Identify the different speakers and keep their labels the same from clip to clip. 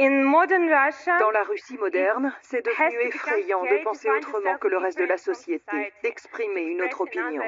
Speaker 1: Dans la Russie moderne, c'est devenu effrayant de penser autrement que le reste de la société, d'exprimer une autre opinion.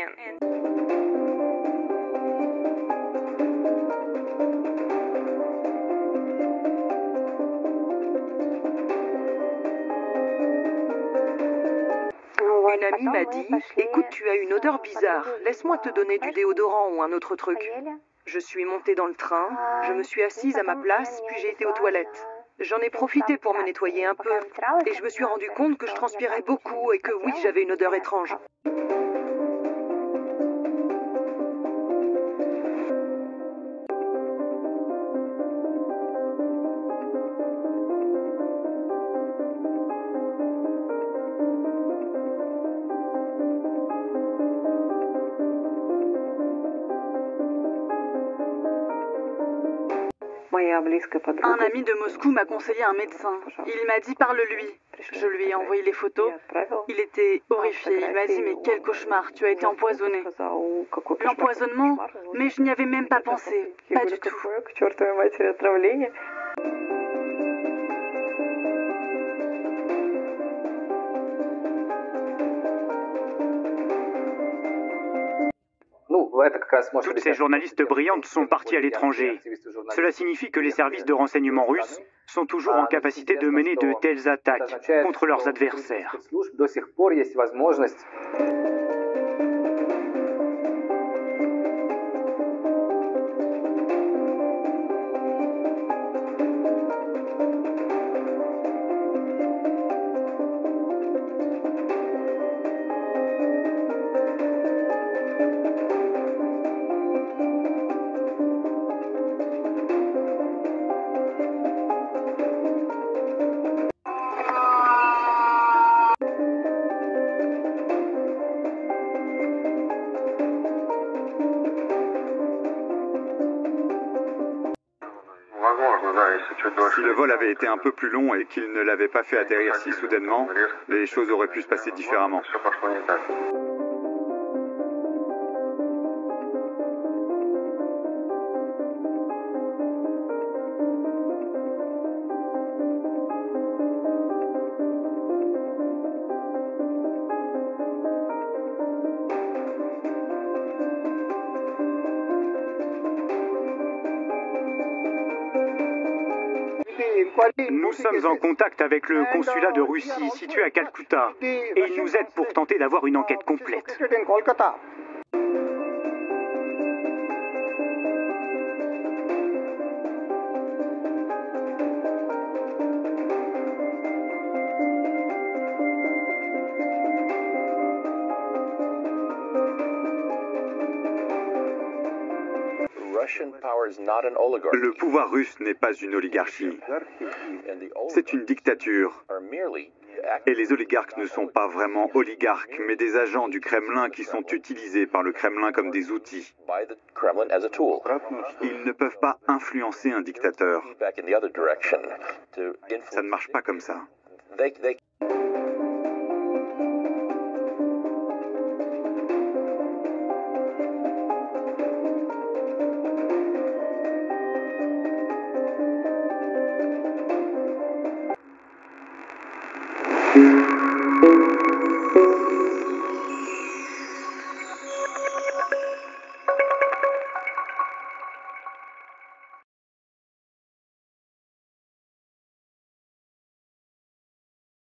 Speaker 1: Une amie m'a dit « Écoute, tu as une odeur bizarre, laisse-moi te donner du déodorant ou un autre truc. » Je suis montée dans le train, je me suis assise à ma place, puis j'ai été aux toilettes. J'en ai profité pour me nettoyer un peu, et je me suis rendu compte que je transpirais beaucoup et que oui, j'avais une odeur étrange.
Speaker 2: Un ami de Moscou m'a conseillé un médecin. Il m'a dit parle-lui. Je lui ai envoyé les photos. Il était horrifié. Il m'a dit mais quel cauchemar, tu as été empoisonné. L'empoisonnement, mais je n'y avais même pas pensé. Pas du tout.
Speaker 3: Toutes ces journalistes brillantes sont parties à l'étranger. Cela signifie que les services de renseignement russes sont toujours en capacité de mener de telles attaques contre leurs adversaires.
Speaker 4: Si le vol avait été un peu plus long et qu'il ne l'avait pas fait atterrir si soudainement, les choses auraient pu se passer différemment.
Speaker 3: Nous sommes en contact avec le consulat de Russie situé à Calcutta et ils nous aident pour tenter d'avoir une enquête complète.
Speaker 4: Le pouvoir russe n'est pas une oligarchie, c'est une dictature. Et les oligarques ne sont pas vraiment oligarques, mais des agents du Kremlin qui sont utilisés par le Kremlin comme des outils. Ils ne peuvent pas influencer un dictateur. Ça ne marche pas comme ça.